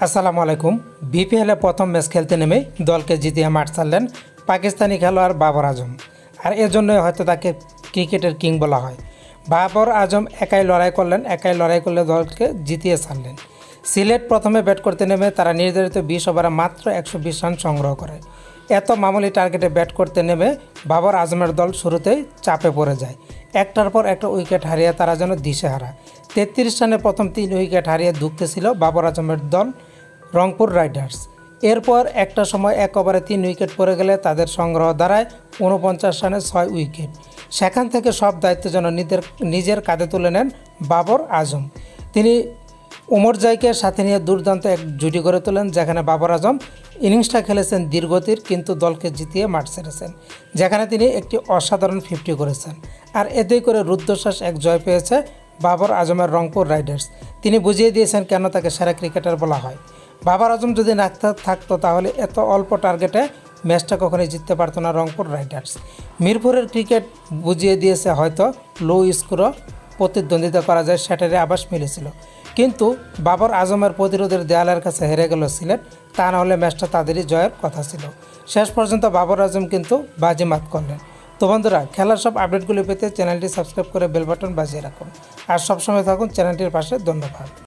আসসালামু আলাইকুম। বিপিএলে প্রথম ম্যাচ খেলতে নেমে দলকে জিতিয়ে মাঠ ছাড়লেন পাকিস্তানি খেলোয়াড় বাবর আজম। আর এজন্যই হয়তো তাকে ক্রিকেটের কিং বলা হয়। বাবর আজম একাই লড়াই করলে দলকে জিতিয়ে ছাড়লেন। সিলেট প্রথমে ব্যাট করতে নেমে তারা নির্ধারিত 20 ওভারে মাত্র 120 রান সংগ্রহ করে। এত মামুলি টার্গেটে ব্যাট করতে নেমে বাবর আজমের দল শুরুতেই চাপে পড়ে যায়। একটার পর একটা উইকেট হারিয়ে তারা যেন দিশেহারা। 33 রানে প্রথম 3 উইকেট হারিয়ে ধুঁকতেছিল বাবর আজমের দল রংপুর রাইডার্স। এরপর একটা সময় 1 ওভারে 3 উইকেট পড়ে গেলে তাদের সংগ্রহ দাঁড়ায় 49 রানে 6 উইকেট। সেখান থেকে সব দায়িত্ব যেন নিজের কাঁধে তুলে নেন বাবর আজম। তিনি উমর জাইকে সাথে নিয়ে দুর্দান্ত এক জুটি গড়ে তোলেন, যেখানে বাবর আজম ইনিংসটা খেলেছেন দীর্ঘতির, কিন্তু দলকে জিতিয়ে মাঠ ছেড়েছেন, যেখানে তিনি একটি অসাধারণ 50 করেছেন। আর এতেই করে রুদ্ধশ্বাস এক জয় পেয়েছে বাবর আজমের রংপুর রাইডার্স। তিনি বুঝিয়ে দিয়েছেন কেন তাকে সেরা ক্রিকেটার বলা হয়। বাবর আজম যদি না থাকতো তাহলে এত অল্প টার্গেটে ম্যাচটা কখনোই জিততে পারতো না রংপুর রাইডার্স। মিরপুরের ক্রিকেট বুঝিয়ে দিয়েছে হয়তো লো স্কোরও প্রতিদ্বন্দ্বিতা করা যায়, সেটারই আভাস মিলেছিল। কিন্তু বাবর আজমের প্রতিরোধের দেয়ালের কাছে হেরে গেল সিলেট। তা না হলে ম্যাচটা তাদেরই জয়ের কথা ছিল। শেষ পর্যন্ত বাবর আজম কিন্তু বাজিমাত করলেন। তো বন্ধুরা, খেলার সব আপডেটগুলি পেতে চ্যানেলটি সাবস্ক্রাইব করে বেল বাটন বাজিয়ে রাখুন। আর সবসময় থাকুন চ্যানেলটির পাশে। ধন্যবাদ।